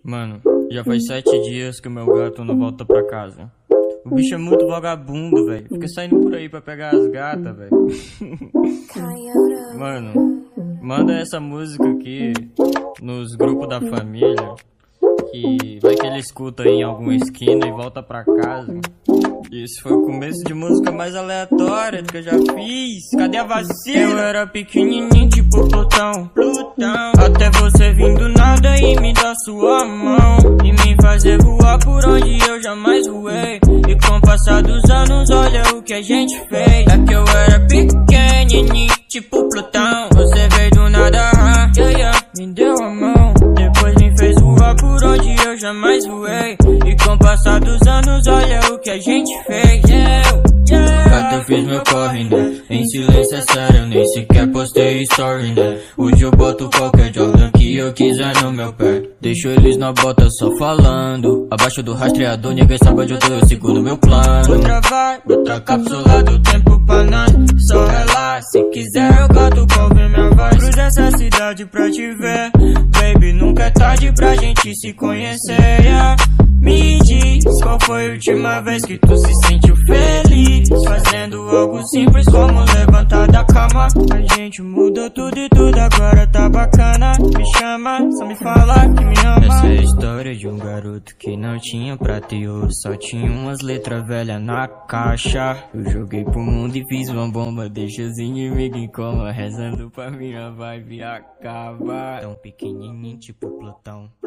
Mano, já faz 7 dias que o meu gato não volta pra casa. O bicho é muito vagabundo, velho. Fica saindo por aí pra pegar as gatas, velho. Mano, manda essa música aqui nos grupos da família, que vai que ele escuta em alguma esquina e volta pra casa. Esse foi o começo de música mais aleatória que eu já fiz. Cadê a vacina? Eu era pequenininho tipo Plutão. Até você vir do nada e me dar sua mão e me fazer voar por onde eu jamais voei. E com o passar dos anos, olha o que a gente fez. É que eu era pequenininho tipo Plutão. Você veio do nada, me deu a mão, depois me fez voar por onde eu jamais voei. E com o passar dos anos, olha o que a gente fez. Gato, eu fiz meu corre, né? Em silêncio é sério, eu nem sequer postei story, né? Hoje eu boto qualquer Jordan que eu quiser no meu pé. Deixo eles na bota só falando. Abaixo do rastreador, ninguém sabe onde eu tô, eu sigo no meu plano. Outra vai, outra cápsula do tempo pra nós. Só relaxa, se quiser eu canto pra ouvir minha voz. Cruza essa cidade pra te ver, baby, nunca é tarde pra gente se conhecer, Me diz, qual foi a última vez que tu se sentiu feliz? Fazendo algo simples como levantar da cama. A gente mudou tudo e tudo agora tá bacana. Me chama, só me fala que me ama. Essa é a história de um garoto que não tinha prata e ouro, só tinha umas letras velhas na caixa. Eu joguei pro mundo e fiz uma bomba, deixa os inimigos em coma, rezando pra minha vibe acabar. Tão pequenininho tipo Plutão.